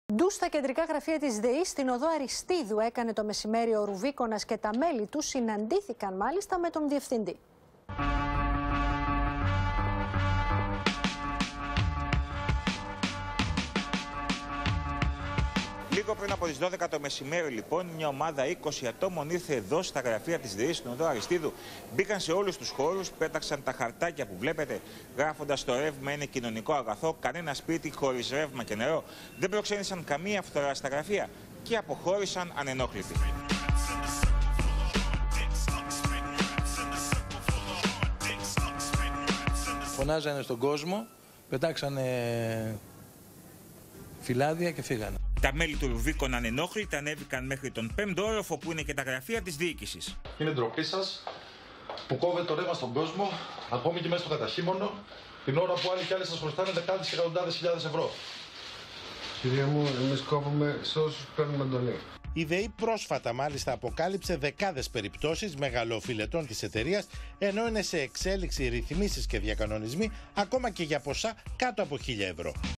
Ντου στα κεντρικά γραφεία της ΔΕΗ στην οδό Αριστίδου έκανε το μεσημέρι ο Ρουβίκονας και τα μέλη του συναντήθηκαν μάλιστα με τον διευθυντή. Λίγο πριν από τις 12 το μεσημέρι, λοιπόν, μια ομάδα 20 ατόμων ήρθε εδώ στα γραφεία της ΔΕΗ στην οδό Αριστίδου. Μπήκαν σε όλους τους χώρους, πέταξαν τα χαρτάκια που βλέπετε, γράφοντας το ρεύμα είναι κοινωνικό αγαθό, κανένα σπίτι χωρίς ρεύμα και νερό. Δεν προξένησαν καμία φθορά στα γραφεία και αποχώρησαν ανενόχλητοι. Φωνάζανε στον κόσμο, πετάξανε φυλάδια και φύγανε. Τα μέλη του Ρουβίκονα ανενόχλητα ανέβηκαν μέχρι τον 5ο όροφο που είναι και τα γραφεία της διοίκησης. Είναι ντροπή σας που κόβετε το ρεύμα στον κόσμο, ακόμη και μέσα στο καταχύμωνο, την ώρα που άλλοι κι άλλοι σας χρωστάνε δεκάδες και εκατοντάδες χιλιάδες ευρώ. Κύριε μου, εμείς κόβουμε σε όσους παίρνουμε εντολή. Η ΔΕΗ πρόσφατα μάλιστα αποκάλυψε δεκάδες περιπτώσεις μεγαλοφιλετών της εταιρείας, ενώ είναι σε εξέλιξη ρυθμίσεις και διακανονισμοί ακόμα και για ποσά κάτω από 1.000 ευρώ.